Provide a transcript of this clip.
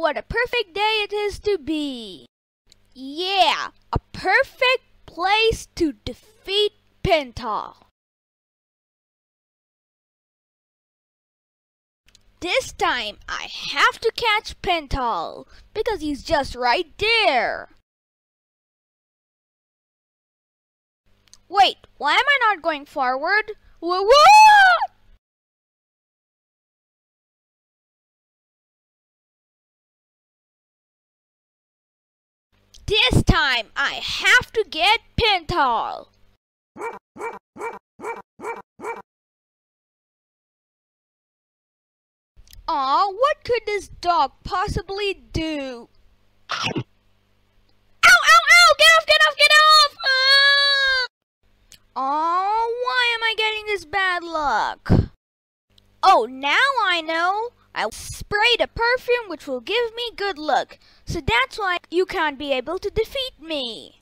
what a perfect day it is to be. Yeah, a perfect place to defeat Pintal. This time I have to catch Pintal because he's just right there. Wait, why am I not going forward? What? This time I have to get Pintal. Aw, what could this dog possibly do? Ow, ow, ow! Get off, get off, get off! Aw, why am I getting this bad luck? Oh, now I know. I sprayed a perfume which will give me good luck. So that's why you can't be able to defeat me.